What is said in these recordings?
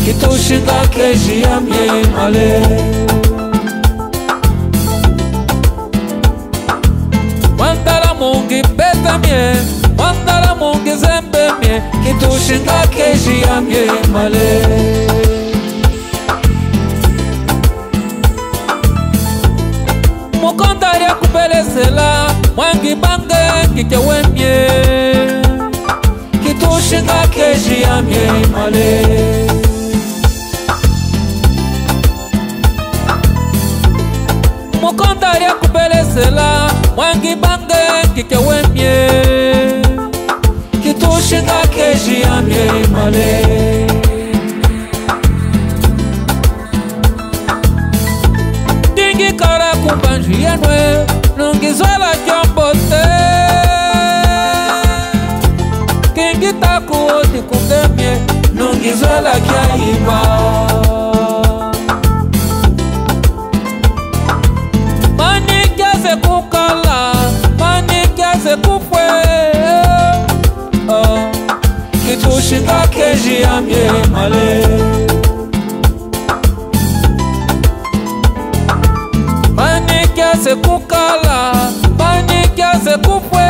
kitushinga keji ya mie male. Mandala mungi beta mie, mandala mungi zembe mie, kitushinga keji ya mie male. Mukondaria kupelesela, mwangi bange kikewe mie, kitushinga keji ya mie male. Mukondaria kupelesela, mwangi bange kikewe mie, kitushinga keji ya mie male. Dingi kara kumbanji yanwe, nungizwala kyombote, kingi taku oti kundemye, nungizwala kya iba. Mani kiase kukala, mani kiase kufwe, kitushinga keji ya mie male. Mani kiase kukala, mani kiase kufwe,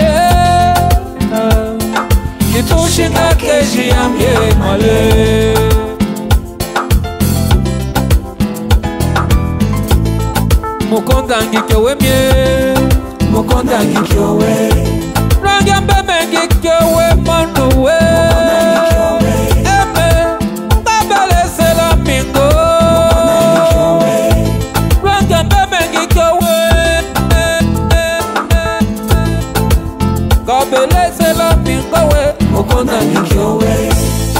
kitushinga keji ya mie male. Mukondangi kyowe mie, mukondangi kyowe, rangi mbeme kyowe manuwe, eme tabele sela mingo, rangi mbeme kyowe, kabele sela mingo we, mukondangi kyowe.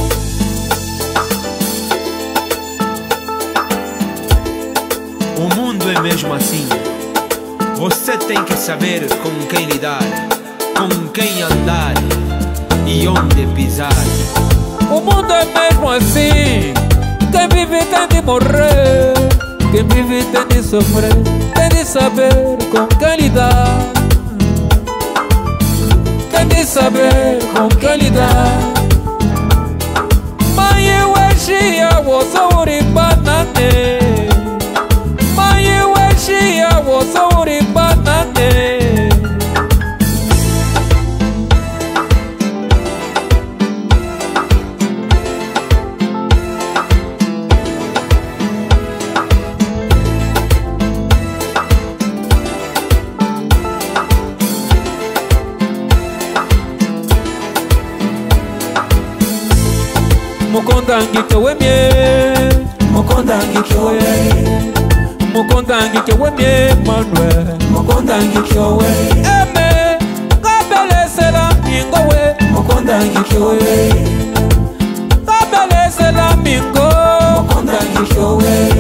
O mundo é mesmo assim. Você tem que saber com quem lidar, com quem andar e onde pisar. O mundo é mesmo assim. Quem vive tem de morrer, quem vive tem de sofrer, tem de saber com quem lidar, tem de saber com quem lidar. Mãe eu enchia o sorri banane, Shia was sorry banane. Mukondangi kyowe mie, mukondangi kyowe, mukondangi kyowe mie manuwe, mukondangi kyowe, eme kabele sela mingo we, mukondangi kyowe, kabele sela mingo, mukondangi kyowe.